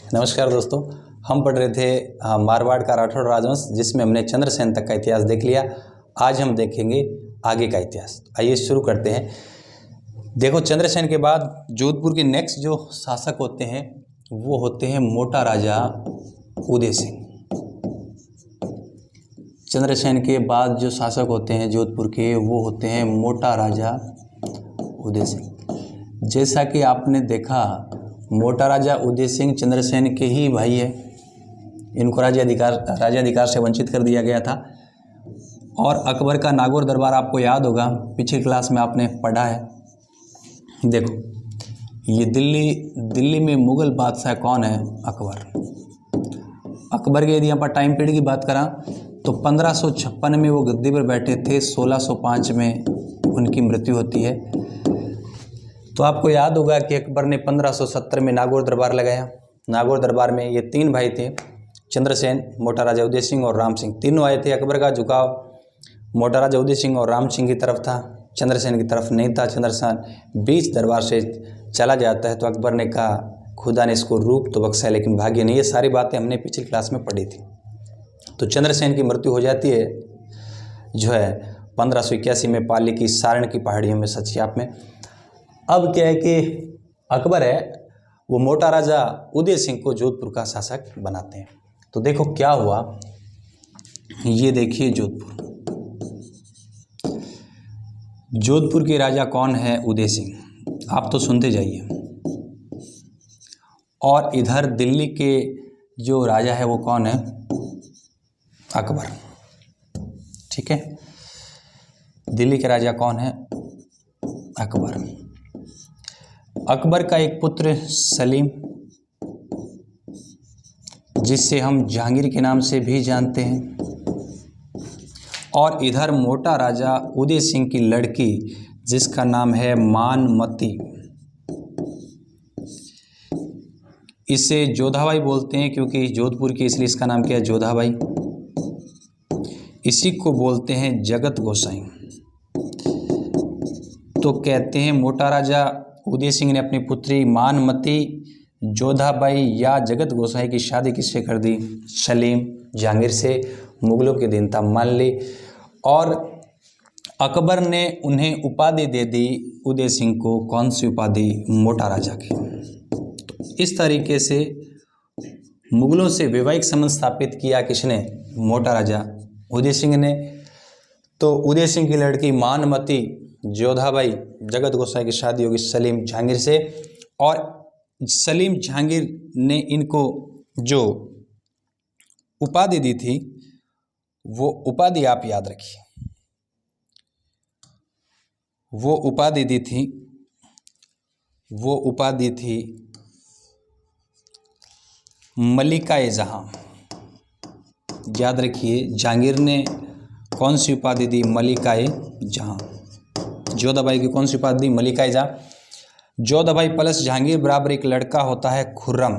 नमस्कार दोस्तों, हम पढ़ रहे थे मारवाड़ का राठौड़ राजवंश, जिसमें हमने चंद्रसेन तक का इतिहास देख लिया। आज हम देखेंगे आगे का इतिहास। आइए शुरू करते हैं। देखो, चंद्रसेन के बाद जोधपुर के नेक्स्ट जो शासक होते हैं वो होते हैं मोटा राजा उदय सिंह। चंद्रसेन के बाद जो शासक होते हैं जोधपुर के वो होते हैं मोटा राजा उदय सिंह। जैसा कि आपने देखा, मोटा राजा उदय सिंह चंद्रसेन के ही भाई है। इनको राज्याधिकार से वंचित कर दिया गया था। और अकबर का नागौर दरबार आपको याद होगा, पिछली क्लास में आपने पढ़ा है। देखो, ये दिल्ली में मुग़ल बादशाह कौन है? अकबर। अकबर के यदि यहाँ पर टाइम पीरियड की बात करा तो 1556 में वो गद्दी पर बैठे थे, 1605 में उनकी मृत्यु होती है। तो आपको याद होगा कि अकबर ने 1570 में नागौर दरबार लगाया। नागौर दरबार में ये तीन भाई थे, चंद्रसेन, मोटा राजा उदय सिंह और राम सिंह। तीनों आए थे। अकबर का झुकाव मोटा राजा उदय सिंह और राम सिंह की तरफ था, चंद्रसेन की तरफ नहीं था। चंद्रसेन बीच दरबार से चला जाता है तो अकबर ने कहा खुदा ने इसको रूप तो बख्शा लेकिन भाग्य नहीं। ये सारी बातें हमने पिछली क्लास में पढ़ी थी। तो चंद्रसेन की मृत्यु हो जाती है जो है 1581 में पाली की सारण की पहाड़ियों में, सचियाप में। अब क्या है कि अकबर है वो मोटा राजा उदय सिंह को जोधपुर का शासक बनाते हैं। तो देखो क्या हुआ, ये देखिए जोधपुर के राजा कौन है? उदय सिंह। आप तो सुनते जाइए। और इधर दिल्ली के जो राजा है वो कौन है? अकबर। ठीक है, दिल्ली के राजा कौन है? अकबर। अकबर का एक पुत्र सलीम, जिससे हम जहांगीर के नाम से भी जानते हैं। और इधर मोटा राजा उदय सिंह की लड़की जिसका नाम है मानमती। इसे जोधाबाई बोलते हैं क्योंकि जोधपुर की, इसलिए इसका नाम क्या है? जोधाबाई। इसी को बोलते हैं जगत गोसाई। तो कहते हैं मोटा राजा उदय सिंह ने अपनी पुत्री मानमती, जोधाबाई या जगत गोसाई की शादी किससे कर दी? सलीम जहांगीर से। मुगलों के दिन था, मान ली। और अकबर ने उन्हें उपाधि दे दी उदय सिंह को। कौन सी उपाधि? मोटा राजा की। तो इस तरीके से मुगलों से वैवाहिक संबंध स्थापित किया किसने? मोटा राजा उदय सिंह ने। तो उदय सिंह की लड़की मानमती, जोधाबाई, जगत गोसाई की शादी होगी सलीम जहांगीर से। और सलीम जहांगीर ने इनको जो उपाधि दी थी वो उपाधि आप याद रखिए। वो उपाधि थी मलिका-ए जहां। याद रखिए, जहांगीर ने कौन सी उपाधि दी? मलिका-ए जहां। जोधाबाई की कौन सी उपाधि दी? मलिका-ए जहां। जोधाबाई प्लस जहांगीर बराबर एक लड़का होता है खुर्रम।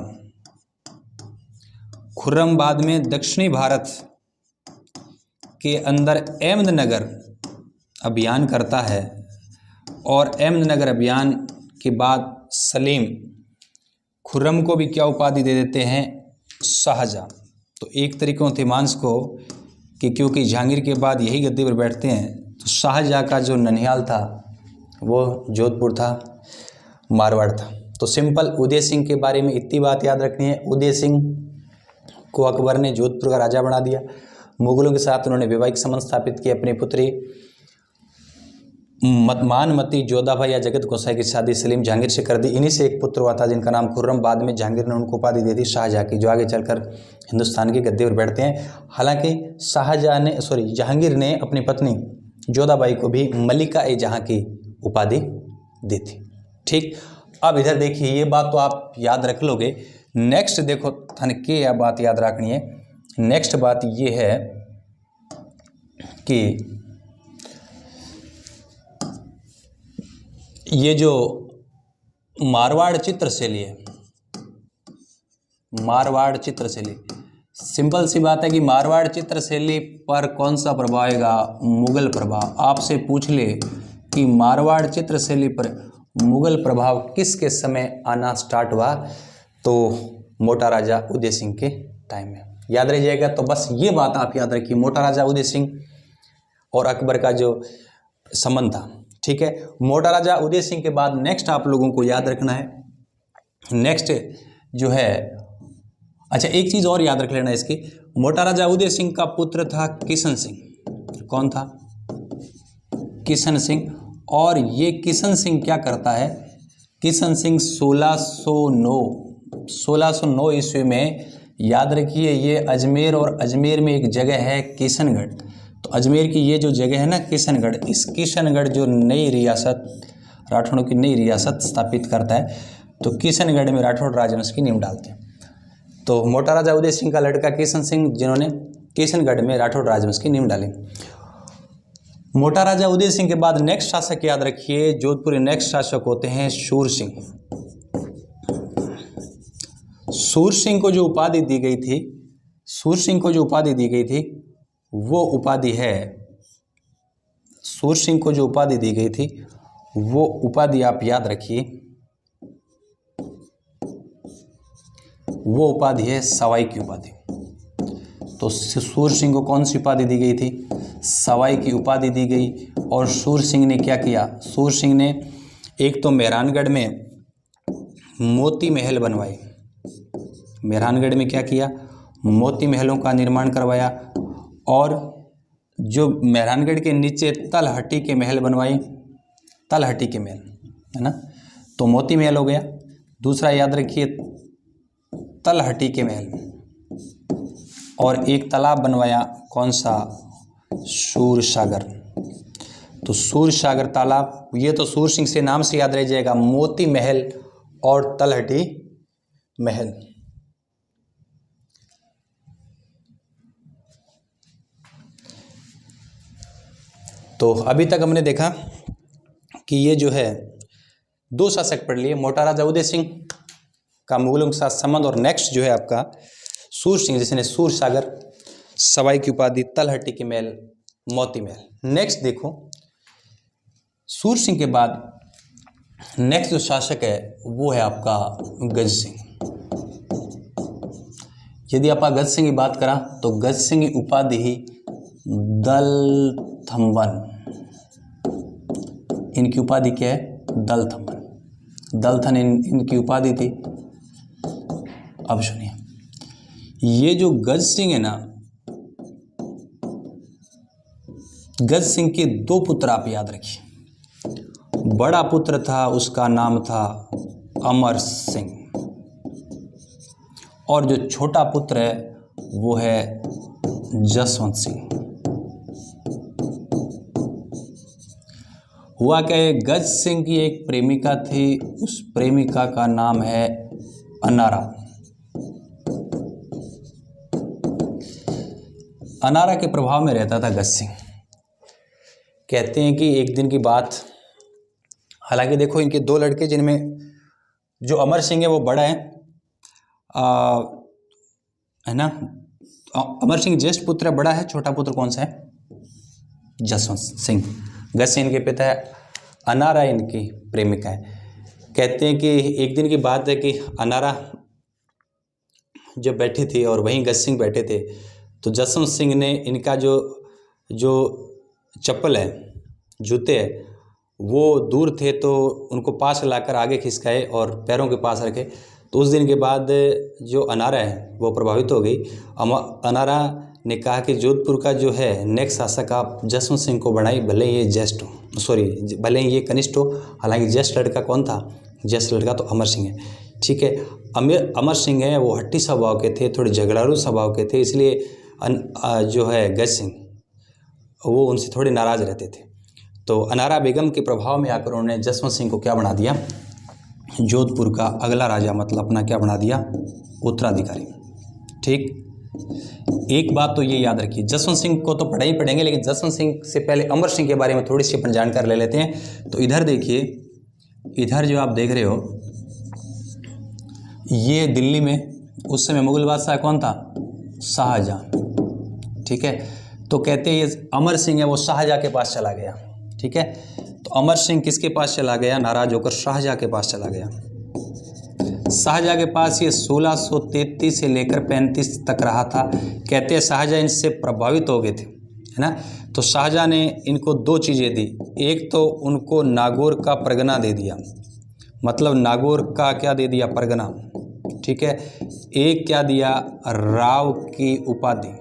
खुर्रम बाद में दक्षिणी भारत के अंदर अहमदनगर अभियान करता है। और अहमदनगर अभियान के बाद सलीम खुर्रम को भी क्या उपाधि दे देते हैं? शाहजहां। तो एक तरीकों थे मांस को कि क्योंकि जहांगीर के बाद यही गद्दी पर बैठते हैं, तो शाहजहां का जो ननिहाल था वो जोधपुर था, मारवाड़ था। तो सिंपल उदय सिंह के बारे में इतनी बात याद रखनी है। उदय सिंह को अकबर ने जोधपुर का राजा बना दिया। मुगलों के साथ उन्होंने वैवाहिक संबंध स्थापित किए। अपनी पुत्री मानमती, जोधाबाई या जगत गोसाई की शादी सलीम जहांगीर से कर दी। इन्हीं से एक पुत्र हुआ था जिनका नाम खुर्रम। बाद में जहांगीर ने उनको उपाधि दे दी शाहजहां की, जो आगे चलकर हिंदुस्तान की गद्दी पर बैठते हैं। हालांकि जहांगीर ने अपनी पत्नी जोधाबाई को भी मलिका-ए जहां की उपाधि दी थी। ठीक, अब इधर देखिए, ये बात तो आप याद रख लोगे। नेक्स्ट देखो थनके, यह बात याद रखनी है। नेक्स्ट बात ये है कि ये जो मारवाड़ चित्रशैली है, मारवाड़ चित्रशैली, सिंपल सी बात है कि मारवाड़ चित्रशैली पर कौन सा प्रभाव आएगा? मुगल प्रभाव। आपसे पूछ ले कि मारवाड़ चित्रशैली पर मुगल प्रभाव किसके समय आना स्टार्ट हुआ, तो मोटा राजा उदय सिंह के टाइम में। याद रह जाएगा। तो बस ये बात आप याद रखिए, मोटा राजा उदय सिंह और अकबर का जो संबंध था। ठीक है, मोटा राजा उदय सिंह के बाद नेक्स्ट आप लोगों को याद रखना है, नेक्स्ट जो है, अच्छा एक चीज़ और याद रख लेना इसकी, मोटा राजा उदय सिंह का पुत्र था किशन सिंह। कौन था? किशन सिंह। और ये किशन सिंह क्या करता है, किशन सिंह 1609 ईस्वी में, याद रखिए ये अजमेर, और अजमेर में एक जगह है किशनगढ़। तो अजमेर की ये जो जगह है ना किशनगढ़, इस किशनगढ़ जो नई रियासत, राठौड़ों की नई रियासत स्थापित करता है, तो किशनगढ़ में राठौड़ राजवंश की नींव डालते हैं। तो मोटा राजा उदय सिंह का लड़का किशन सिंह, जिन्होंने किशनगढ़ में राठौड़ राजवंश की नींव डाली। मोटा राजा उदय सिंह के बाद नेक्स्ट शासक याद रखिए, जोधपुरी नेक्स्ट शासक होते हैं सूर सिंह। सूर सिंह को जो उपाधि दी गई थी, सूर सिंह को जो उपाधि दी गई थी वो उपाधि है, सूर सिंह को जो उपाधि दी गई थी वो उपाधि आप याद रखिए, वो उपाधि है सवाई की उपाधि। तो सूर सिंह को कौन सी उपाधि दी गई थी? सवाई की उपाधि दी गई। और सूर सिंह ने क्या किया? सूर सिंह ने एक तो मेहरानगढ़ में मोती महल बनवाए, मेहरानगढ़ में क्या किया? मोती महलों का निर्माण करवाया। और जो मेहरानगढ़ के नीचे तलहटी के महल बनवाए, तलहटी के महल, है ना, तो मोती महल हो गया। दूसरा याद रखिए तलहटी के महल, और एक तालाब बनवाया, कौन सा? सूर सागर। तो सूर सागर तालाब, ये तो सूर सिंह से नाम से याद रह जाएगा, मोती महल और तलहटी महल। तो अभी तक हमने देखा कि ये जो है दो शासक पढ़ लिए, मोटा राजा उदय सिंह का मुगलों के साथ संबंध, और नेक्स्ट जो है आपका सूर सिंह, जिसने सूर सागर, सवाई की उपाधि, तलहटी के महल, मोती महल। नेक्स्ट देखो, सूर सिंह के बाद नेक्स्ट जो शासक है वो है आपका गज सिंह। यदि आप गज सिंह की बात करा तो गज सिंह की उपाधि ही दलथम्बन, इनकी उपाधि क्या है? दलथम्बन, दलथन इनकी उपाधि थी। अब सुनिए, ये जो गज सिंह है ना, गज सिंह के दो पुत्र आप याद रखिए। बड़ा पुत्र था, उसका नाम था अमर सिंह, और जो छोटा पुत्र है वो है जसवंत सिंह। हुआ क्या है, गज सिंह की एक प्रेमिका थी, उस प्रेमिका का नाम है अनारा। अनारा के प्रभाव में रहता था गज सिंह। कहते हैं कि एक दिन की बात, हालांकि देखो इनके दो लड़के, जिनमें जो अमर सिंह है वो बड़ा है, है ना, अमर सिंह ज्येष्ठ पुत्र बड़ा है, छोटा पुत्र कौन सा है? जसवंत सिंह। गज सिंह इनके पिता है, अनारा इनकी प्रेमिका है। कहते हैं कि एक दिन की बात है कि अनारा जब बैठी थी और वहीं गज सिंह बैठे थे, तो जसवंत सिंह ने इनका जो चप्पल है, जूते है, वो दूर थे तो उनको पास लाकर आगे खिसकाए और पैरों के पास रखे। तो उस दिन के बाद जो अनारा है वो प्रभावित हो गई। अनारा ने कहा कि जोधपुर का जो है नेक्स्ट शासक आप जसवंत सिंह को बढ़ाई, भले ये ज्येष्ठ हो, भले ये कनिष्ठ हो। हालांकि ज्येष्ठ लड़का कौन था? ज्येष्ठ लड़का तो अमर सिंह है। ठीक है, अमर सिंह है वो हट्टी स्वभाव के थे, थोड़े झगड़ालू स्वभाव के थे, इसलिए जो है गज सिंह वो उनसे थोड़े नाराज़ रहते थे। तो अनारा बेगम के प्रभाव में आकर उन्होंने जसवंत सिंह को क्या बना दिया? जोधपुर का अगला राजा, मतलब अपना क्या बना दिया? उत्तराधिकारी। ठीक, एक बात तो ये याद रखिए, जसवंत सिंह को तो पढ़ा ही पढ़ेंगे, लेकिन जसवंत सिंह से पहले अमर सिंह के बारे में थोड़ी सी अपन जानकारी ले लेते हैं। तो इधर देखिए, इधर जो आप देख रहे हो, ये दिल्ली में उस समय मुगल बादशाह कौन था? शाहजहां। ठीक है, तो कहते हैं ये अमर सिंह है वो शाहजहां के पास चला गया। ठीक है, तो अमर सिंह किसके पास चला गया? नाराज होकर शाहजहां के पास चला गया। शाहजहाँ के पास ये 1633 से लेकर 35 तक रहा था। कहते हैं शाहजहाँ इनसे प्रभावित हो गए थे, है ना। तो शाहजहाँ ने इनको दो चीज़ें दी। एक तो उनको नागौर का परगना दे दिया, मतलब नागौर का क्या दे दिया, परगना, ठीक है। एक क्या दिया, राव की उपाधि,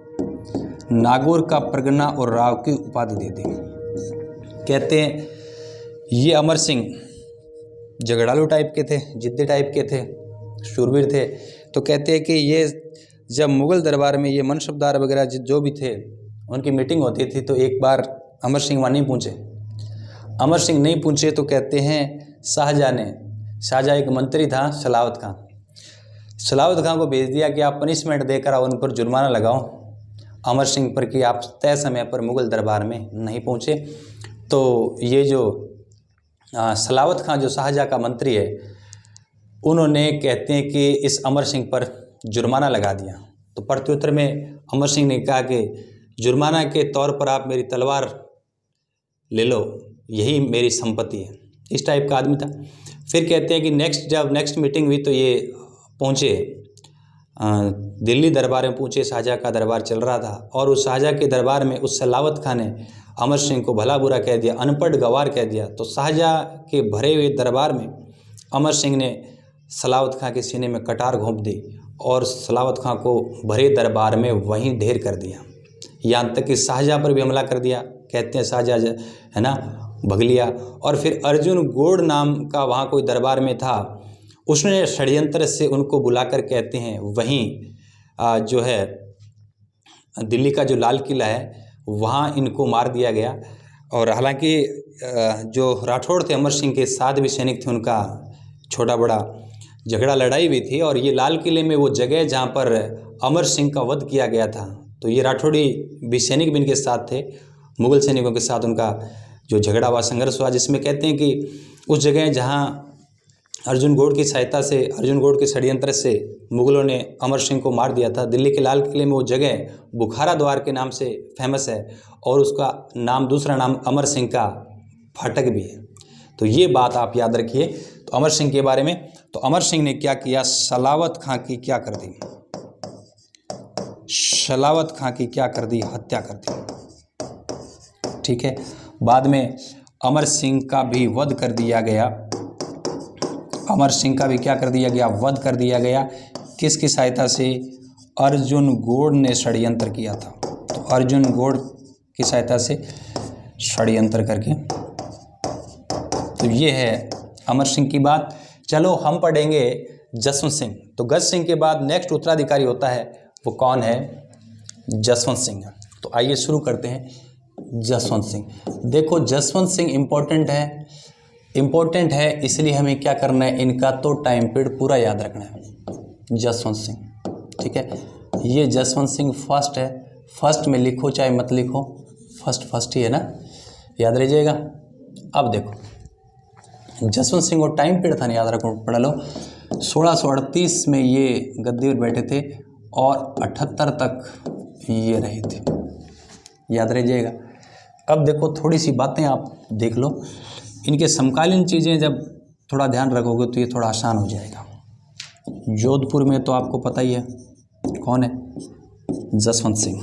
नागौर का परगना और राव की उपाधि दे दी। कहते हैं ये अमर सिंह झगड़ालू टाइप के थे, जिद्दी टाइप के थे, शूरवीर थे। तो कहते हैं कि ये जब मुग़ल दरबार में ये मनसबदार वगैरह जो भी थे उनकी मीटिंग होती थी, तो एक बार अमर सिंह वहाँ नहीं पहुँचे। अमर सिंह नहीं पहुँचे तो कहते हैं शाहजहाँ एक मंत्री था सलावत खां को भेज दिया कि आप पनिशमेंट देकर उन पर जुर्माना लगाओ अमर सिंह पर कि आप तय समय पर मुग़ल दरबार में नहीं पहुँचे। तो ये जो सलावत खां जो शाहजहाँ का मंत्री है, उन्होंने कहते हैं कि इस अमर सिंह पर जुर्माना लगा दिया। तो प्रत्युत्तर में अमर सिंह ने कहा कि जुर्माना के तौर पर आप मेरी तलवार ले लो, यही मेरी संपत्ति है। इस टाइप का आदमी था। फिर कहते हैं कि जब नेक्स्ट मीटिंग हुई तो ये पहुँचे दिल्ली दरबार में पहुँचे। शाहजहाँ का दरबार चल रहा था और उस शाहजहाँ के दरबार में उस सलावत खां ने अमर सिंह को भला बुरा कह दिया, अनपढ़ गवार कह दिया। तो शाहजहाँ के भरे हुए दरबार में अमर सिंह ने सलावत खां के सीने में कटार घोंप दी और सलावत खां को भरे दरबार में वहीं ढेर कर दिया। यहाँ तक कि शाहजहाँ पर भी हमला कर दिया। कहते हैं शाहजहाँ है ना भग लिया। और फिर अर्जुन गोड़ नाम का वहाँ कोई दरबार में था, उसने षड्यंत्र से उनको बुलाकर कहते हैं वहीं जो है दिल्ली का जो लाल किला है वहाँ इनको मार दिया गया। और हालांकि जो राठौड़ थे अमर सिंह के साथ भी सैनिक थे, उनका छोटा बड़ा झगड़ा लड़ाई भी थी। और ये लाल किले में वो जगह जहाँ पर अमर सिंह का वध किया गया था, तो ये राठौड़ी भी सैनिक भी इनके साथ थे। मुग़ल सैनिकों के साथ उनका जो झगड़ा हुआ, संघर्ष हुआ, जिसमें कहते हैं कि उस जगह जहाँ अर्जुन गौड़ की सहायता से, अर्जुन गौड़ के षड्यंत्र से मुग़लों ने अमर सिंह को मार दिया था। दिल्ली के लाल किले में वो जगह बुखारा द्वार के नाम से फेमस है और उसका नाम, दूसरा नाम अमर सिंह का फाटक भी है। तो ये बात आप याद रखिए तो अमर सिंह के बारे में। तो अमर सिंह ने क्या किया, सलावत खां की क्या कर दी, सलावत खां की क्या कर दी, हत्या कर दी, ठीक है। बाद में अमर सिंह का भी वध कर दिया गया। अमर सिंह का भी क्या कर दिया गया, वध कर दिया गया। किसकी सहायता से, अर्जुन गौड़ ने षड्यंत्र किया था। तो अर्जुन गौड़ की सहायता से षड्यंत्र करके, तो ये है अमर सिंह की बात। चलो हम पढ़ेंगे जसवंत सिंह। तो गज सिंह के बाद नेक्स्ट उत्तराधिकारी होता है, वो कौन है, जसवंत सिंह। तो आइए शुरू करते हैं जसवंत सिंह। देखो जसवंत सिंह इम्पोर्टेंट है इसलिए हमें क्या करना है, इनका तो टाइम पीरियड पूरा याद रखना है। जसवंत सिंह, ठीक है। ये जसवंत सिंह फर्स्ट है, फर्स्ट में लिखो चाहे मत लिखो, फर्स्ट ही है ना, याद रहिएगा। अब देखो जसवंत सिंह को टाइम पीरियड था ना, याद रखो, पढ़ लो। 1638 में ये गद्दी पर बैठे थे और 78 तक ये रहे थे, याद रहिएगा। अब देखो थोड़ी सी बातें आप देख लो, इनके समकालीन चीज़ें जब थोड़ा ध्यान रखोगे तो ये थोड़ा आसान हो जाएगा। जोधपुर में तो आपको पता ही है कौन है, जसवंत सिंह।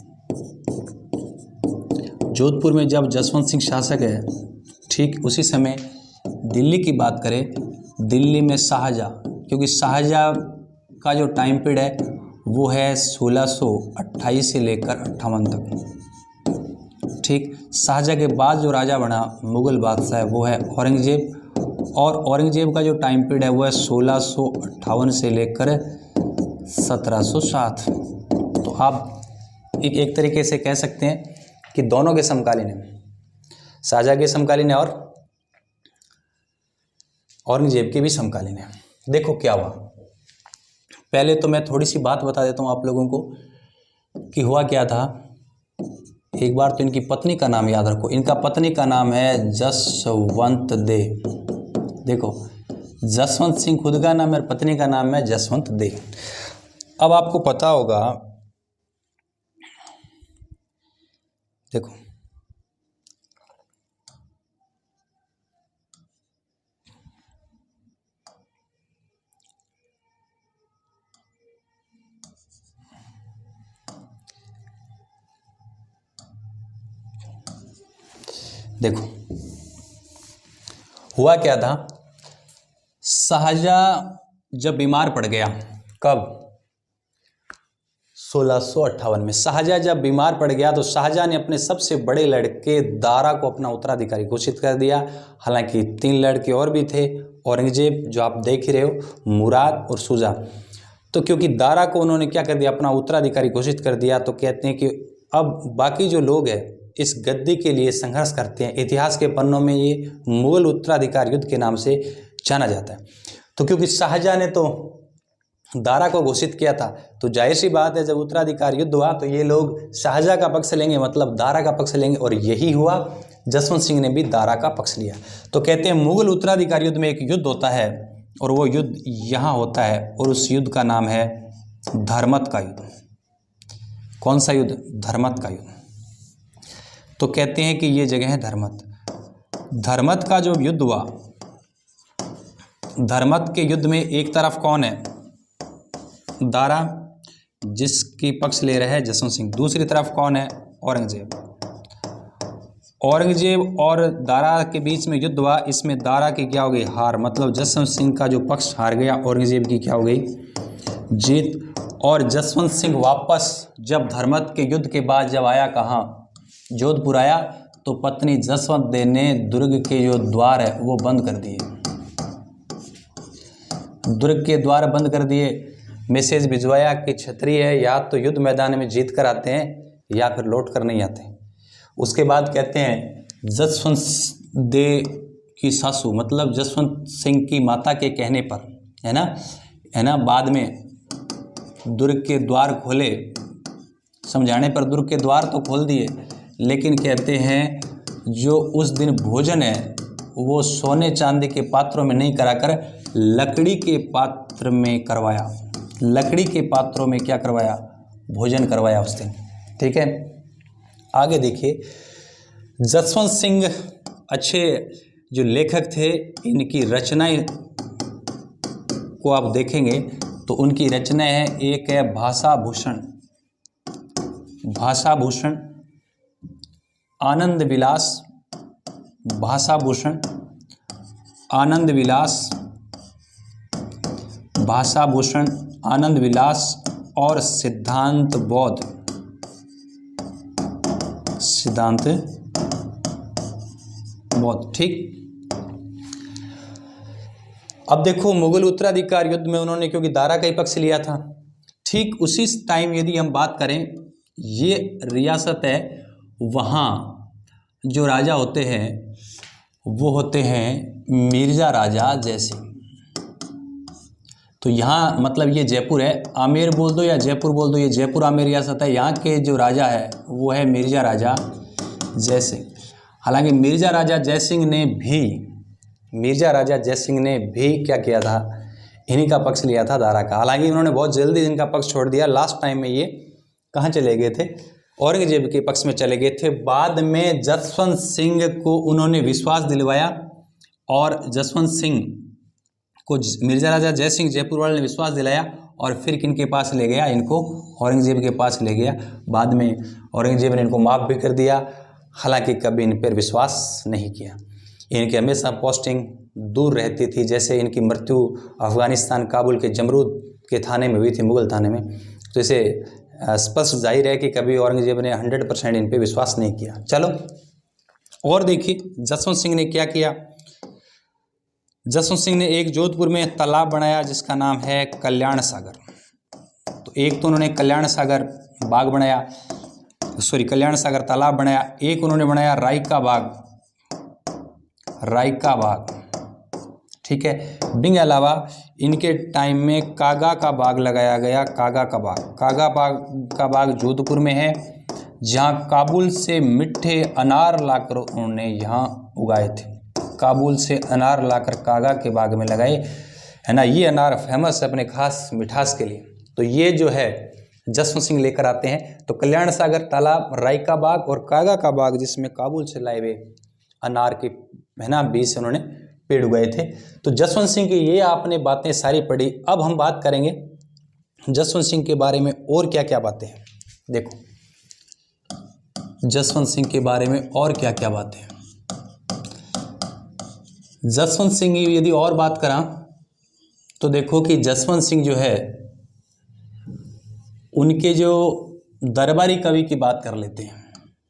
जोधपुर में जब जसवंत सिंह शासक है, ठीक उसी समय दिल्ली की बात करें, दिल्ली में शाहजहाँ, क्योंकि शाहजहाँ का जो टाइम पीरियड है वो है 1628 से लेकर 58 तक, ठीक। शाहजहाँ के बाद जो राजा बना मुग़ल बादशाह है वो है औरंगजेब, और औरंगजेब का जो टाइम पीरियड है वो है 1658 से लेकर 1707। तो आप एक तरीके से कह सकते हैं कि दोनों के समकालीन हैं, शाहजहाँ के समकालीन है और औरंगजेब के भी समकालीन है। देखो क्या हुआ, पहले तो मैं थोड़ी सी बात बता देता हूँ आप लोगों को कि हुआ क्या था। एक बार तो इनकी पत्नी का नाम याद रखो, इनका पत्नी का नाम है जसवंत दे। देखो जसवंत सिंह खुद का नाम है, पत्नी का नाम है जसवंत दे। अब आपको पता होगा, देखो देखो हुआ क्या था, शाहजहां जब बीमार पड़ गया, कब, 1658 में शाहजहां जब बीमार पड़ गया तो शाहजहां ने अपने सबसे बड़े लड़के दारा को अपना उत्तराधिकारी घोषित कर दिया। हालांकि 3 लड़के और भी थे, औरंगजेब जो आप देख ही रहे हो, मुराद और शुजा। तो क्योंकि दारा को उन्होंने क्या कर दिया, अपना उत्तराधिकारी घोषित कर दिया, तो कहते हैं कि अब बाकी जो लोग हैं इस गद्दी के लिए संघर्ष करते हैं। इतिहास के पन्नों में ये मुगल उत्तराधिकार युद्ध के नाम से जाना जाता है। तो क्योंकि शाहजहां ने तो दारा को घोषित किया था, तो जाहिर सी बात है जब उत्तराधिकार युद्ध हुआ तो ये लोग शाहजहां का पक्ष लेंगे, मतलब दारा का पक्ष लेंगे, और यही हुआ। जसवंत सिंह ने भी दारा का पक्ष लिया। तो कहते हैं मुगल उत्तराधिकार युद्ध में एक युद्ध होता है और वो युद्ध यहाँ होता है, और उस युद्ध का नाम है धर्मत का युद्ध। कौन सा युद्ध? धर्मत का युद्ध। तो कहते हैं कि ये जगह है धर्मत। धर्मत का जो युद्ध हुआ, धर्मत के युद्ध में एक तरफ कौन है? दारा, जिसकी पक्ष ले रहे हैं जसवंत सिंह। दूसरी तरफ कौन है? औरंगजेब। औरंगजेब और दारा के बीच में युद्ध हुआ। इसमें दारा की क्या हो गई? हार, मतलब जसवंत सिंह का जो पक्ष हार गया, औरंगजेब की क्या हो गई? जीत। और जसवंत सिंह वापस जब धर्मत के युद्ध के बाद जब आया, कहाँ? जोधपुर आया, तो पत्नी जसवंत देव ने दुर्ग के जो द्वार है वो बंद कर दिए। दुर्ग के द्वार बंद कर दिए। मैसेज भिजवाया कि क्षत्रिय है या तो युद्ध मैदान में जीत कर आते हैं या फिर लौट कर नहीं आते। उसके बाद कहते हैं जसवंत देव की सासू, मतलब जसवंत सिंह की माता के कहने पर, है ना, बाद में दुर्ग के द्वार खोले। समझाने पर दुर्ग के द्वार तो खोल दिए, लेकिन कहते हैं जो उस दिन भोजन है वो सोने चांदी के पात्रों में नहीं कराकर लकड़ी के पात्र में करवाया। लकड़ी के पात्रों में क्या करवाया? भोजन करवाया उस दिन। ठीक है, आगे देखिए। जसवंत सिंह अच्छे जो लेखक थे, इनकी रचनाएं को आप देखेंगे तो उनकी रचनाएं हैं, एक है भाषा भूषण, भाषा भूषण, आनंद विलास, भाषा भूषण, आनंद विलास, भाषा भूषण, आनंद विलास और सिद्धांत बौद्ध, सिद्धांत बौद्ध। ठीक। अब देखो मुगल उत्तराधिकार युद्ध में उन्होंने क्योंकि दारा का ही पक्ष लिया था, ठीक उसी टाइम यदि हम बात करें, ये रियासत है, वहाँ जो राजा होते हैं वो होते हैं मिर्जा राजा जयसिंह। तो यहाँ मतलब ये जयपुर है, आमेर बोल दो या जयपुर बोल दो, ये जयपुर आमेर रियासत है। यहाँ के जो राजा है वो है मिर्जा राजा जयसिंह। हालांकि मिर्जा राजा जयसिंह ने भी क्या किया था? इन्हीं का पक्ष लिया था, दारा का। हालांकि उन्होंने बहुत जल्दी इनका पक्ष छोड़ दिया। लास्ट टाइम में ये कहाँ चले गए थे? औरंगजेब के पक्ष में चले गए थे। बाद में जसवंत सिंह को उन्होंने विश्वास दिलवाया और जसवंत सिंह को मिर्जा राजा जयसिंह जयपुर वाले ने विश्वास दिलाया और फिर किनके पास ले गया? इनको औरंगजेब के पास ले गया। बाद में औरंगजेब ने इनको माफ़ भी कर दिया, हालांकि कभी इन पर विश्वास नहीं किया। इनकी हमेशा पोस्टिंग दूर रहती थी। जैसे इनकी मृत्यु अफगानिस्तान काबुल के जमरूद के थाने में हुई थी, मुगल थाने में। तो इसे स्पष्ट जाहिर है कि कभी औरंगजेब ने 100% इन पे विश्वास नहीं किया। चलो और देखिए जसवंत सिंह ने क्या किया। जसवंत सिंह ने एक जोधपुर में तालाब बनाया जिसका नाम है कल्याण सागर। तो एक तो उन्होंने कल्याण सागर बाग बनाया, कल्याण सागर तालाब बनाया। एक उन्होंने बनाया राई का बाग, ठीक है। बिंग अलावा इनके टाइम में कागा का बाग लगाया गया। कागा का बाग जोधपुर में है, जहाँ काबुल से मिठे अनार लाकर उन्होंने यहाँ उगाए थे। काबुल से अनार लाकर कागा के बाग में लगाए, है ना। ये अनार फेमस है अपने खास मिठास के लिए। तो ये जो है जसवंत सिंह लेकर आते हैं। तो कल्याण सागर तालाब, राई का बाग और कागा का बाग, जिसमें काबुल से लाए हुए अनार के, है ना, बीज से उन्होंने पेड़ उगाए थे। तो जसवंत सिंह की ये आपने बातें सारी पढ़ी। अब हम बात करेंगे जसवंत सिंह के बारे में और क्या क्या बातें हैं। देखो जसवंत सिंह के बारे में और क्या क्या बातें हैं। जसवंत सिंह की यदि और बात करा तो देखो कि जसवंत सिंह जो है उनके जो दरबारी कवि की बात कर लेते हैं,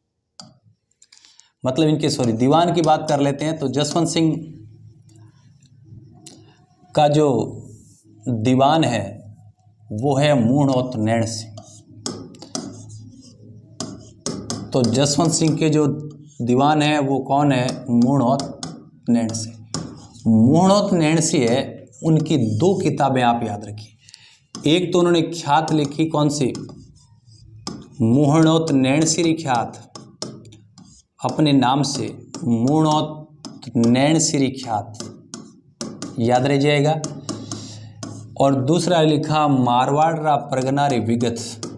मतलब इनके दीवान की बात कर लेते हैं। तो जसवंत सिंह का जो दीवान है वो है मूढ़ौत नैण सिंह। तो जसवंत सिंह के जो दीवान है वो कौन है? मूढ़ौत नैण सिंह। मूढ़ौत नैण सिंह है, उनकी 2 किताबें आप याद रखिए। एक तो उन्होंने ख्यात लिखी, कौन सी? मूढ़ौत नैण सिंह ख्यात, अपने नाम से मूढ़ौत नैण सिंह ख्यात, याद रह जाएगा। और दूसरा लिखा मारवाड़ परगनारी विगत,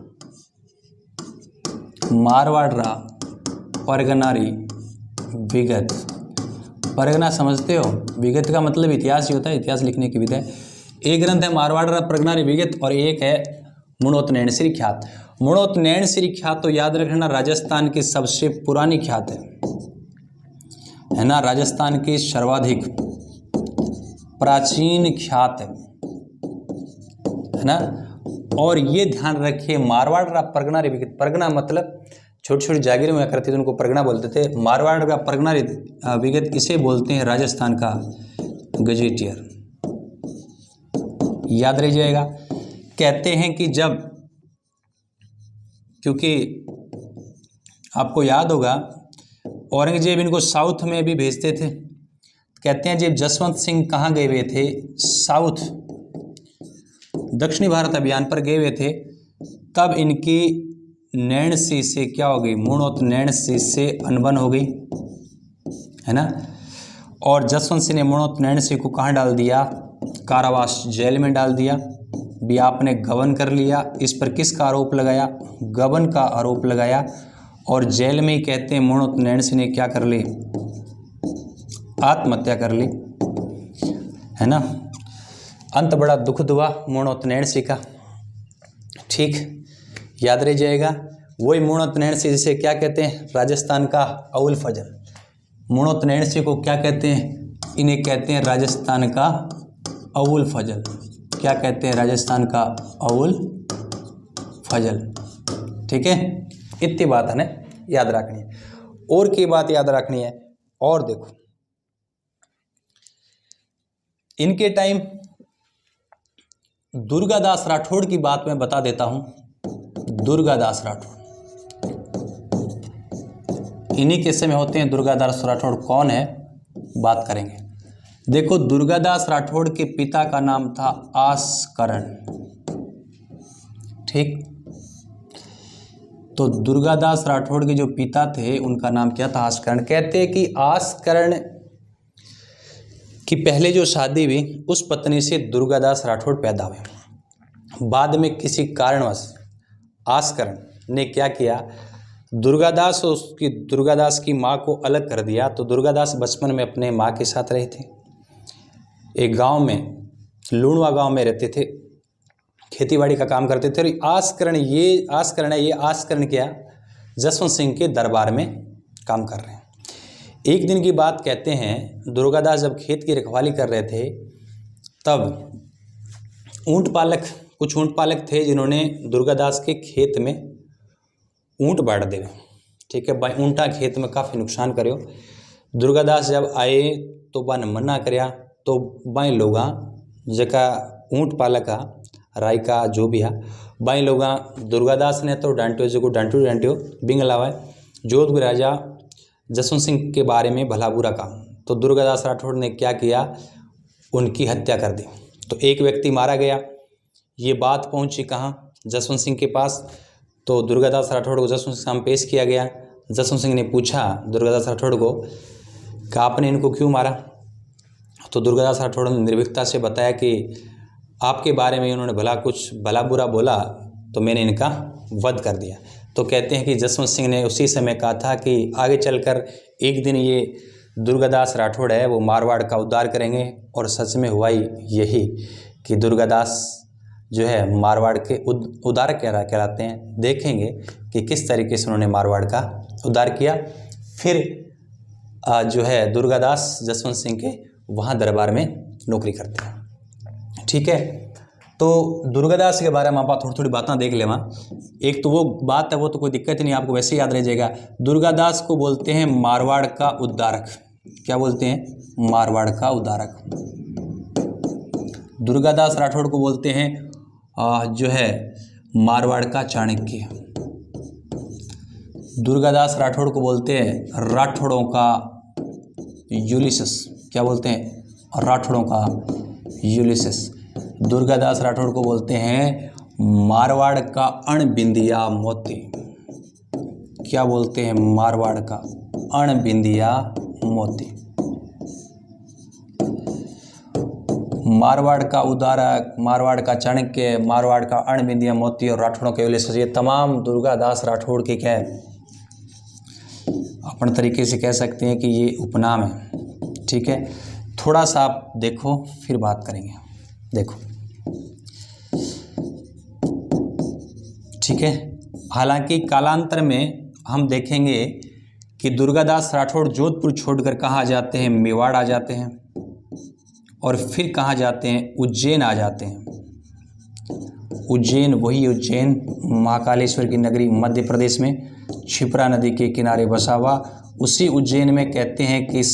मारवाड़ परगनारी विगत। परगना समझते हो? विगत का मतलब इतिहास ही होता है, इतिहास लिखने की विधा है। एक ग्रंथ है मारवाड़ परगनारी विगत और एक है मूढ़ौत नैण सिंह ख्यात। मूढ़ौत नैण सिंह ख्यात तो याद रखना राजस्थान की सबसे पुरानी ख्यात है ना, राजस्थान की सर्वाधिक प्राचीन ख्यात है ना। और ये ध्यान रखिए मारवाड़ परगनारी विगत, परगना मतलब छोटी छोटी जागीरें हुआ करती थी, उनको परगना बोलते थे। मारवाड़ का परगनारी विगत इसे बोलते हैं राजस्थान का गजेटियर, याद रह जाएगा। कहते हैं कि जब, क्योंकि आपको याद होगा औरंगजेब इनको साउथ में भी भेजते थे। कहते हैं जब जसवंत सिंह कहाँ गए हुए थे? साउथ, दक्षिणी भारत अभियान पर गए हुए थे, तब इनकी नैण सिंह से क्या हो गई? मूढ़ौत नैण सिंह से अनबन हो गई, है ना। और जसवंत सिंह ने मूढ़ौत नैण सिंह को कहाँ डाल दिया? कारावास, जेल में डाल दिया। भी आपने गबन कर लिया। इस पर किसका आरोप लगाया? गबन का आरोप लगाया। और जेल में ही कहते हैं मूढ़ौत नैण सिंह ने क्या कर ली? आत्महत्या कर ली, है ना। अंत बड़ा दुखद हुआ मूढ़ौत नैण सिंह का, ठीक, याद रह जाएगा। वही मूढ़ौत नैण सिंह जिसे क्या कहते हैं? राजस्थान का अवुल फजल। मूढ़ौत नैण सिंह को क्या कहते हैं? इन्हें कहते हैं राजस्थान का अवुल फजल। क्या कहते हैं? राजस्थान का अवुल फजल, ठीक है। इतनी बात है ना याद रखनी है। और की बात याद रखनी है। और देखो इनके टाइम दुर्गादास राठौड़ की बात मैं बता देता हूं। दुर्गादास राठौड़ इन्हीं के समय होते हैं। दुर्गादास राठौड़ कौन है? बात करेंगे। देखो दुर्गादास राठौड़ के पिता का नाम था आसकरण, ठीक। तो दुर्गादास राठौड़ के जो पिता थे उनका नाम क्या था? आसकरण। कहते हैं कि आसकरण की पहले जो शादी हुई उस पत्नी से दुर्गादास राठौड़ पैदा हुए। बाद में किसी कारणवश आसकरण ने क्या किया? दुर्गादास की माँ को अलग कर दिया। तो दुर्गादास बचपन में अपने माँ के साथ रहे थे। एक गांव में, लूणवा गांव में रहते थे, खेतीबाड़ी का काम करते थे। और आसकरण क्या? जसवंत सिंह के दरबार में काम कर रहे हैं। एक दिन की बात कहते हैं, दुर्गादास जब खेत की रखवाली कर रहे थे तब कुछ ऊँट पालक थे जिन्होंने दुर्गादास के खेत में ऊँट बांट दिए, ठीक है। भाई ऊँटा खेत में काफ़ी नुकसान करो। दुर्गादास जब आए तो बन मना करया, तो बाई लोगा जका ऊँट पालका राय का जो भी है बाई लोगा दुर्गादास ने तो डांटियो, जो डांटियो बिंग लावा जोधपुर राजा जसवंत सिंह के बारे में भला बुरा कहा। तो दुर्गादास राठौड़ ने क्या किया? उनकी हत्या कर दी। तो एक व्यक्ति मारा गया। ये बात पहुंची कहाँ? जसवंत सिंह के पास। तो दुर्गादास राठौड़ को जसवंत सिंह सामने पेश किया गया। जसवंत सिंह ने पूछा दुर्गादास राठौड़ को कि आपने इनको क्यों मारा? तो दुर्गादास राठौड़ ने निर्भीकता से बताया कि आपके बारे में उन्होंने भला बुरा बोला तो मैंने इनका वध कर दिया। तो कहते हैं कि जसवंत सिंह ने उसी समय कहा था कि आगे चलकर एक दिन ये दुर्गादास राठौड़ है वो मारवाड़ का उद्धार करेंगे। और सच में हुआ ही यही कि दुर्गादास जो है मारवाड़ के उद्धार कहलाते हैं। देखेंगे कि किस तरीके से उन्होंने मारवाड़ का उद्धार किया। फिर जो है दुर्गादास जसवंत सिंह के वहाँ दरबार में नौकरी करते हैं। ठीक है, तो दुर्गादास के बारे में आप थोड़ी थोड़ी बातें देख ले। वहाँ एक तो वो बात है, वो तो कोई दिक्कत ही नहीं, आपको वैसे ही याद रह जाएगा। दुर्गादास को बोलते हैं मारवाड़ का उद्धारक। क्या बोलते हैं? मारवाड़ का उद्धारक। दुर्गादास राठौड़ को बोलते हैं जो है मारवाड़ का चाणक्य। दुर्गादास राठौड़ को बोलते हैं राठौड़ों का यूलिसस। क्या बोलते हैं? राठौड़ों का यूलिसस। दुर्गादास राठौड़ को बोलते हैं मारवाड़ का अणबिंदिया मोती। क्या बोलते हैं? मारवाड़ का अणबिंदिया मोती। मारवाड़ का उद्धारक, मारवाड़ का चाणक्य, मारवाड़ का अणबिंदिया मोती और राठौड़ों के यूलिसस, ये तमाम दुर्गादास राठौड़ के क्या है, अपन तरीके से कह सकते हैं कि ये उपनाम है। ठीक है, थोड़ा सा आप देखो फिर बात करेंगे। देखो, ठीक है, हालांकि कालांतर में हम देखेंगे कि दुर्गादास राठौड़ जोधपुर छोड़कर कहाँ जाते हैं? मेवाड़ आ जाते हैं, और फिर कहाँ जाते हैं? उज्जैन आ जाते हैं। उज्जैन, वही उज्जैन महाकालेश्वर की नगरी मध्य प्रदेश में क्षिप्रा नदी के किनारे बसा हुआ। उसी उज्जैन में कहते हैं कि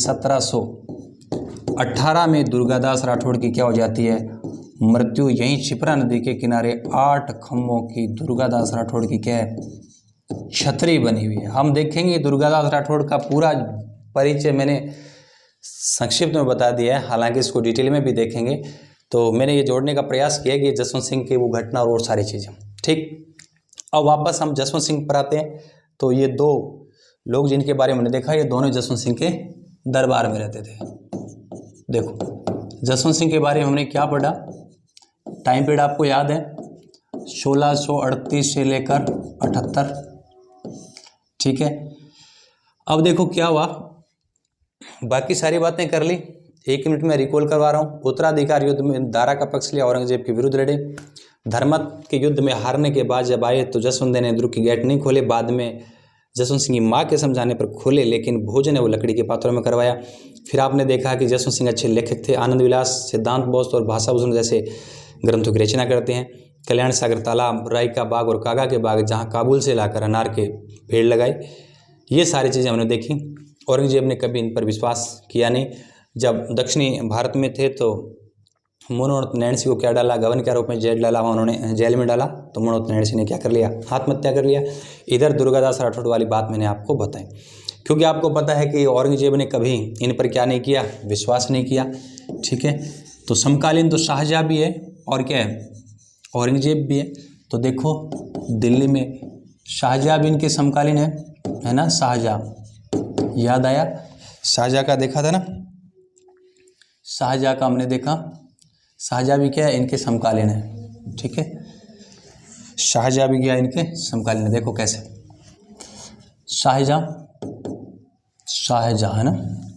1718 में दुर्गादास राठौड़ की क्या हो जाती है? मृत्यु। यहीं क्षिप्रा नदी के किनारे 8 खम्भों की दुर्गादास राठौड़ की क्या है? छतरी बनी हुई है। हम देखेंगे दुर्गादास राठौड़ का पूरा परिचय मैंने संक्षिप्त में बता दिया है, हालांकि इसको डिटेल में भी देखेंगे। तो मैंने ये जोड़ने का प्रयास किया कि जसवंत सिंह की वो घटना और सारी चीज़ें। ठीक, अब वापस हम जसवंत सिंह पर आते हैं। तो ये दो लोग जिनके बारे में हमने देखा, ये दोनों जसवंत सिंह के दरबार में रहते थे। देखो, जसवंत सिंह के बारे में हमने क्या पढ़ा? टाइम पीरियड आपको याद है, 1638 से लेकर 78। ठीक है, अब देखो क्या हुआ, बाकी सारी बातें कर ली, 1 मिनट में रिकॉल करवा रहा हूँ। उत्तराधिकार युद्ध में दारा का पक्ष लिया, औरंगजेब के विरुद्ध लड़े। धर्मत के युद्ध में हारने के बाद जब आए तो जसवंत ने दुर्ग की गेट नहीं खोले, बाद में जसवंत सिंह की माँ के समझाने पर खोले, लेकिन भोजन है वो लकड़ी के पात्रों में करवाया। फिर आपने देखा कि जसवंत सिंह अच्छे लेखक थे, आनंद विलास, सिद्धांत बोस और भाषा भूषण जैसे ग्रंथों की रचना करते हैं। कल्याण सागर तालाब, राय का बाग और कागा के बाग, जहाँ काबुल से लाकर अनार के पेड़ लगाए, ये सारी चीज़ें हमने देखी। औरंगजेब ने कभी इन पर विश्वास किया नहीं। जब दक्षिणी भारत में थे तो मनोहर नैणसी को क्या डाला? गवर्नर के आरोप में जेल डाला, उन्होंने जेल में डाला, तो मनोहर नैणसी ने क्या कर लिया? आत्महत्या कर लिया। इधर दुर्गादास राठौड़ वाली बात मैंने आपको बताई, क्योंकि आपको पता है कि औरंगजेब ने कभी इन पर क्या नहीं किया? विश्वास नहीं किया। ठीक है, तो समकालीन तो शाहजहाँ भी है और क्या है? औरंगजेब भी है। तो देखो, दिल्ली में शाहजहाँ भी इनके समकालीन है ना? शाहजहाँ, याद आया? शाहजहाँ का देखा था ना, शाहजहाँ का हमने देखा। शाहजहाँ भी क्या है? इनके समकालीन है। ठीक है, शाहजहाँ भी क्या है? इनके समकालीन है। देखो कैसे शाहजहाँ, शाहजहाँ है ना,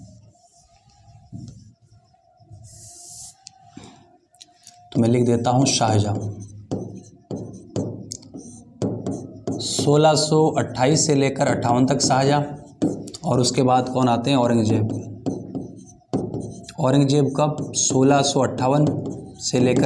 तो मैं लिख देता हूँ शाहजहाँ। 1628 से लेकर 58 तक शाहजहाँ, और उसके बाद कौन आते हैं? औरंगजेब। औरंगजेब कब? 1658 से लेकर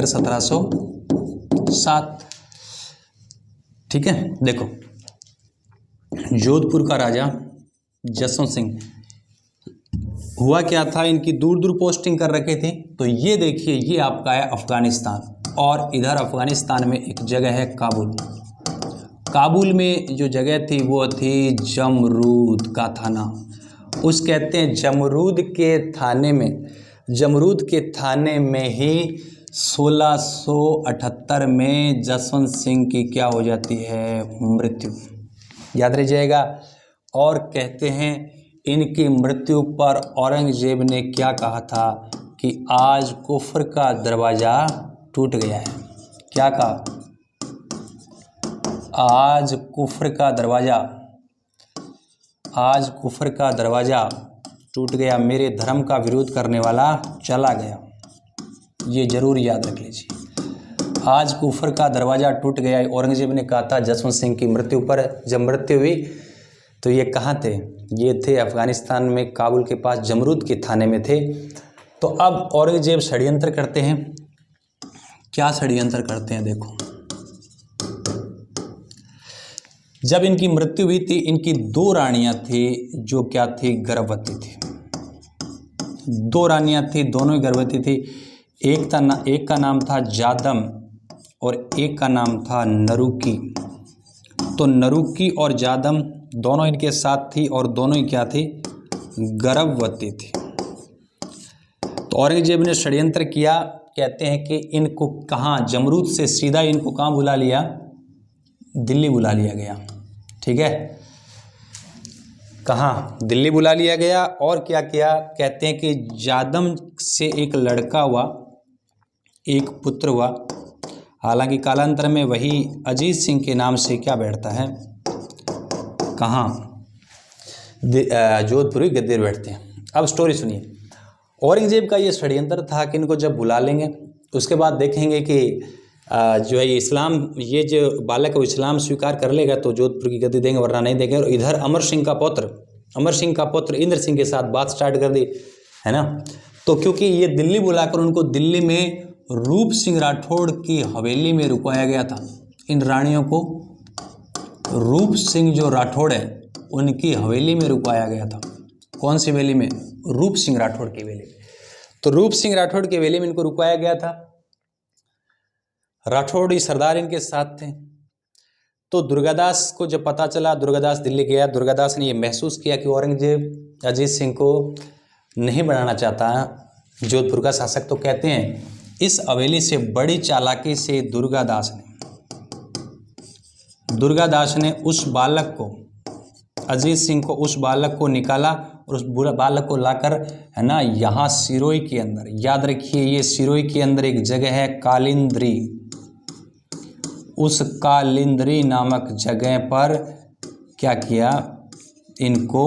1707। ठीक है, देखो, जोधपुर का राजा जसवंत सिंह, हुआ क्या था, इनकी दूर दूर पोस्टिंग कर रखे थे। तो ये देखिए, ये आपका है अफगानिस्तान, और इधर अफगानिस्तान में एक जगह है काबुल। काबुल में जो जगह थी वो थी जमरूद का थाना। उस कहते हैं जमरूद के थाने में ही 1678 में जसवंत सिंह की क्या हो जाती है? मृत्यु। याद रह जाएगा। और कहते हैं इनकी मृत्यु पर औरंगजेब ने क्या कहा था कि आज कुफ्र का दरवाज़ा टूट गया है। क्या कहा? आज कुफ्र का दरवाज़ा टूट गया, मेरे धर्म का विरोध करने वाला चला गया। ये जरूर याद रख लीजिए, आज कुफ्र का दरवाज़ा टूट गया। औरंगजेब ने कहा था जसवंत सिंह की मृत्यु पर। जब मृत्यु हुई तो ये कहाँ थे? ये थे अफ़गानिस्तान में, काबुल के पास जमरूद के थाने में थे। तो अब औरंगजेब षड्यंत्र करते हैं। क्या षड्यंत्र करते हैं देखो। जब इनकी मृत्यु हुई थी, इनकी 2 रानियां थी जो क्या थी, गर्भवती थी। 2 रानियां थी, दोनों ही गर्भवती थी। एक का नाम था जादम और एक का नाम था नरुकी। तो नरुकी और जादम दोनों इनके साथ थी और दोनों ही क्या थी, गर्भवती थी। तो औरंगजेब ने षड्यंत्र किया। कहते हैं कि इनको कहाँ, जमरूद से सीधा इनको कहाँ बुला लिया, दिल्ली बुला लिया गया। ठीक है, कहाँ, दिल्ली बुला लिया गया। और क्या किया, कहते हैं कि जादम से एक लड़का हुआ, एक पुत्र हुआ। हालांकि कालांतर में वही अजीत सिंह के नाम से क्या बैठता है, कहाँ, जोधपुर की गद्दी बैठते हैं। अब स्टोरी सुनिए। औरंगजेब का ये षड्यंत्र था कि इनको जब बुला लेंगे उसके बाद देखेंगे कि जो है इस्लाम, ये जो बालक है वो इस्लाम स्वीकार कर लेगा तो जोधपुर की गद्दी देंगे, वरना नहीं देंगे। और इधर अमर सिंह का पुत्र इंद्र सिंह के साथ बात स्टार्ट कर दी, है ना। तो क्योंकि ये दिल्ली बुलाकर उनको दिल्ली में रूप सिंह राठौड़ की हवेली में रुकवाया गया था। इन रानियों को रूप सिंह जो राठौड़ है उनकी हवेली में रुकवाया गया था। कौन सी हवेली में, रूप सिंह राठौड़ की हवेली में। तो रूप सिंह राठौड़ की हवेली में इनको रुकवाया गया था। राठौड़ी सरदार इनके साथ थे। तो दुर्गादास को जब पता चला, दुर्गादास दिल्ली गया। दुर्गादास ने ये महसूस किया कि औरंगजेब अजीत सिंह को नहीं बनाना चाहता जोधपुर का शासक। तो कहते हैं इस हवेली से बड़ी चालाकी से दुर्गादास ने उस बालक को, अजीत सिंह को, उस बालक को निकाला और उस बालक को लाकर, है ना, यहाँ सिरोही के अंदर, याद रखिए ये सिरोही के अंदर एक जगह है कालिंद्री। उस कालिंद्री नामक जगह पर क्या किया, इनको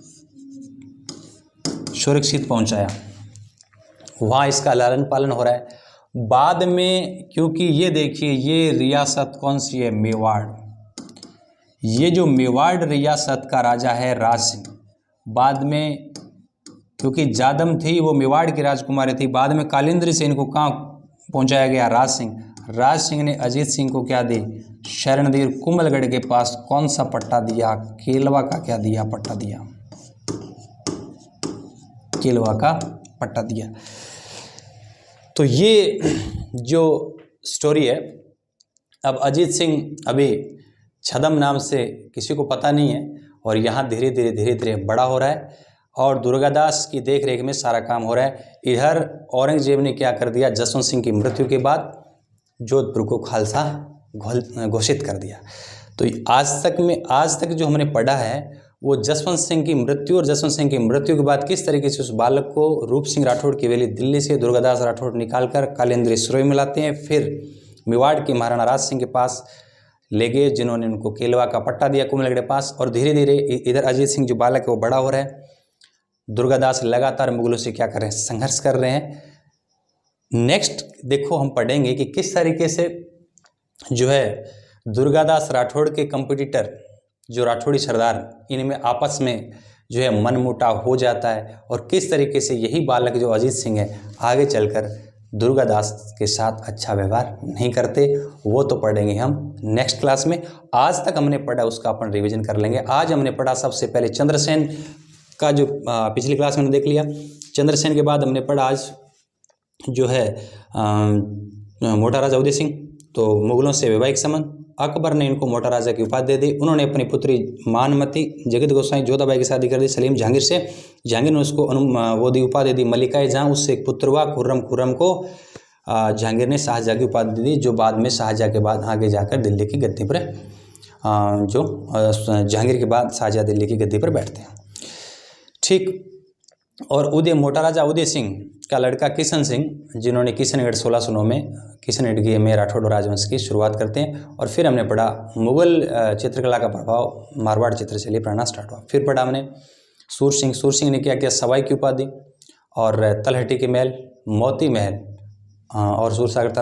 सुरक्षित पहुंचाया। वहाँ इसका लालन पालन हो रहा है। बाद में, क्योंकि ये देखिए ये रियासत कौन सी है, मेवाड़। ये जो मेवाड़ रियासत का राजा है राज सिंह। बाद में क्योंकि जादम थी वो मेवाड़ की राजकुमारी थी, बाद में कालिंद्री से इनको कहाँ पहुंचाया गया, राज सिंह। राज सिंह ने अजीत सिंह को क्या दी, शरण दी। कुंभलगढ़ के पास कौन सा पट्टा दिया, केलवा का क्या दिया, पट्टा दिया, केलवा का पट्टा दिया। तो ये जो स्टोरी है, अब अजीत सिंह अभी छदम नाम से किसी को पता नहीं है और यहाँ धीरे धीरे बड़ा हो रहा है और दुर्गादास की देख रेख में सारा काम हो रहा है। इधर औरंगजेब ने क्या कर दिया, जसवंत सिंह की मृत्यु के बाद जोधपुर को खालसा घोषित कर दिया। तो आज तक जो हमने पढ़ा है वो जसवंत सिंह की मृत्यु और जसवंत सिंह की मृत्यु के बाद किस तरीके से उस बालक को रूप सिंह राठौड़ की हवेली दिल्ली से दुर्गादास राठौड़ निकालकर कालिंद्री सिरोही में लाते हैं। फिर मेवाड़ के महाराणा राज सिंह के पास ले गए जिन्होंने उनको केलवा का पट्टा दिया कुंभलगढ़ के पास। और धीरे धीरे इधर अजीत सिंह जो बालक है वो बड़ा हो रहा है। दुर्गादास लगातार मुगलों से क्या कर रहे हैं, संघर्ष कर रहे हैं। नेक्स्ट देखो हम पढ़ेंगे कि किस तरीके से जो है दुर्गादास राठौड़ के कंपटीटर जो राठौड़ी सरदार, इनमें आपस में जो है मनमुटाव हो जाता है और किस तरीके से यही बालक जो अजीत सिंह है आगे चलकर दुर्गादास के साथ अच्छा व्यवहार नहीं करते, वो तो पढ़ेंगे हम नेक्स्ट क्लास में। आज तक हमने पढ़ा उसका अपन रिवीजन कर लेंगे। आज हमने पढ़ा सबसे पहले चंद्रसेन का, जो पिछली क्लास में देख लिया। चंद्रसेन के बाद हमने पढ़ा आज जो है मोटा राजा उदय सिंह। तो मुगलों से वैवाहिक संबंध, अकबर ने इनको मोटा राजा की उपाधि दे दी। उन्होंने अपनी पुत्री मानमती जगत गोसाई जोधाबाई की शादी कर दी सलीम जहांगीर से। जहांगीर ने उसको वो दी उपाधि दी मलिकाए जहाँ। उससे एक पुत्र हुआ खुर्रम। खुर्रम को जहांगीर ने शाहजहाँ की उपाधि दी, जो बाद में शाहजहाँ के बाद आगे जाकर दिल्ली की गद्दी पर जो जहांगीर के बाद शाहजहाँ दिल्ली की गद्दी पर बैठते हैं। ठीक। और मोटा राजा उदय सिंह का लड़का किशन सिंह, जिन्होंने किशनगढ़ 1609 में किशनगढ़ में राठौड़ राजवंश की शुरुआत करते हैं। और फिर हमने पढ़ा मुगल चित्रकला का प्रभाव मारवाड़ चित्रशैली पढ़ना स्टार्ट हुआ। फिर पढ़ा हमने सूर सिंह। सूर सिंह ने क्या किया, सवाई की उपाधि और तलहटी के महल, मोती महल और सूरसागर तालाब,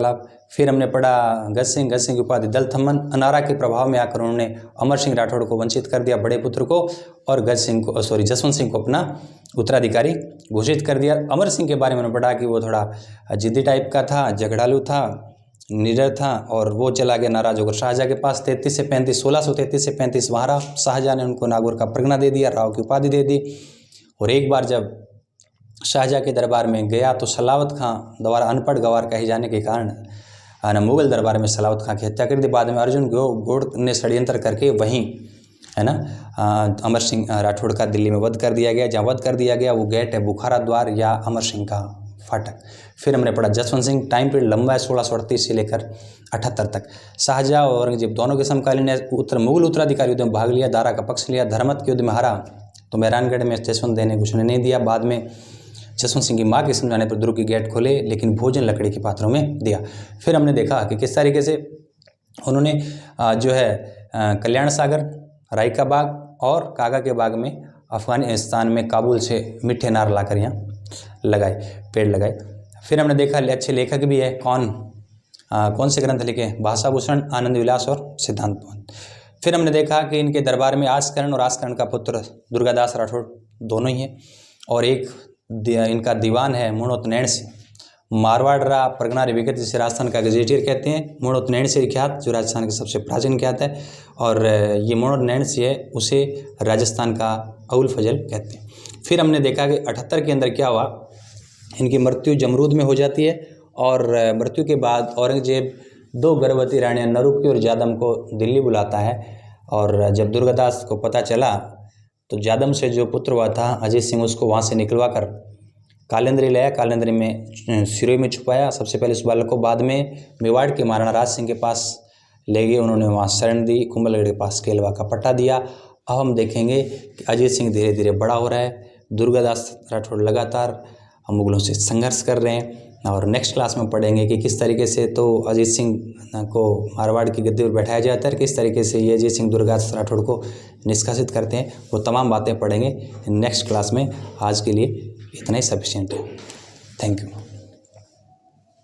फिर हमने पढ़ा गज सिंह की उपाधि दल थम्मन। अनारा के प्रभाव में आकर उन्होंने अमर सिंह राठौड़ को वंचित कर दिया, बड़े पुत्र को, और जसवंत सिंह को अपना उत्तराधिकारी घोषित कर दिया। अमर सिंह के बारे में पढ़ा कि वो थोड़ा जिद्दी टाइप का था, झगड़ालू था, निडर था, और वो चला गया नाराज होकर शाहजहाँ के पास 1633 से 35 वहाँ रहा। शाहजहाँ ने उनको नागौर का परगना दे दिया, राव की उपाधि दे दी। और एक बार जब शाहजहाँ के दरबार में गया तो सलावत खां द्वारा अनपढ़ गवार कहे जाने के कारण मुगल दरबार में सलावत खां की हत्या कर दी। बाद में अर्जुन गौड़ ने षड्यंत्र करके वहीं है ना अमर सिंह राठौड़ का दिल्ली में वध कर दिया गया। जहाँ वध कर दिया गया वो गेट है बुखारा द्वार या अमर सिंह का फाटक। फिर हमने पढ़ा जसवंत सिंह, टाइम पीरियड लंबा है 1638 से लेकर 78 तक। शाहजहाँ और औरंगजेब दोनों के समकालीन मुगल उत्तराधिकारी युद्ध में भाग लिया, दारा का पक्ष लिया, धर्मत के युद्ध में हारा तो मेहरानगढ़ में जसवंत देने कुछ नहीं दिया। बाद में जसवंत सिंह की माँ के समझाने पर दुर्ग के गेट खोले, लेकिन भोजन लकड़ी के पात्रों में दिया। फिर हमने देखा कि किस तरीके से उन्होंने जो है कल्याण सागर, राय का बाग और कागा के बाग में अफगानिस्तान में काबुल से मीठे नार लाकर यहाँ लगाए, पेड़ लगाए। फिर हमने देखा अच्छे लेखक भी है, कौन से ग्रंथ लिखे, भाषाभूषण, आनंद विलास और सिद्धांत भवन। फिर हमने देखा कि इनके दरबार में आसकरण और आसकरण का पुत्र दुर्गादास राठौड़ दोनों ही हैं, और एक इनका दीवान है मुणोत से, मारवाड़ रा परगना विगत जिसे राजस्थान का गजेटियर कहते हैं। मुणोत से ख्यात जो राजस्थान के सबसे प्राचीन ख्यात है, और ये मुणोत से है उसे राजस्थान का अबुल फजल कहते हैं। फिर हमने देखा कि 78 के अंदर क्या हुआ, इनकी मृत्यु जमरूद में हो जाती है, और मृत्यु के बाद औरंगजेब 2 गर्भवती रानियां नरुकी और जादम को दिल्ली बुलाता है। और जब दुर्गादास को पता चला तो जादम से जो पुत्र हुआ था अजीत सिंह, उसको वहाँ से निकलवा कर कालेंद्री लाया, कालेंद्री में सिरोही में छुपाया सबसे पहले उस बालक को। बाद में मेवाड़ के महाराणा राज सिंह के पास ले गए, उन्होंने वहाँ शरण दी, कुंभलगढ़ के पास केलवा का पट्टा दिया। अब हम देखेंगे कि अजीत सिंह धीरे धीरे बड़ा हो रहा है, दुर्गादास राठौड़ लगातार मुगलों से संघर्ष कर रहे हैं, और नेक्स्ट क्लास में पढ़ेंगे कि किस तरीके से तो अजीत सिंह को मारवाड़ की गद्दी पर बैठाया जाता है, किस तरीके से ये अजीत सिंह दुर्गादास राठौड़ को निष्कासित करते हैं। वो तमाम बातें पढ़ेंगे नेक्स्ट क्लास में। आज के लिए इतना ही सफिशिएंट है। Thank you.